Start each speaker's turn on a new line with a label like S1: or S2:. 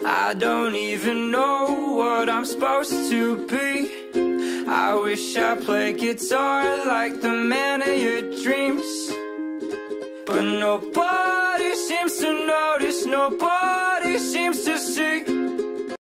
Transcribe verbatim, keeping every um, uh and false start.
S1: I don't even know what I'm supposed to be. I wish I played guitar like the man of your dreams, but nobody seems to notice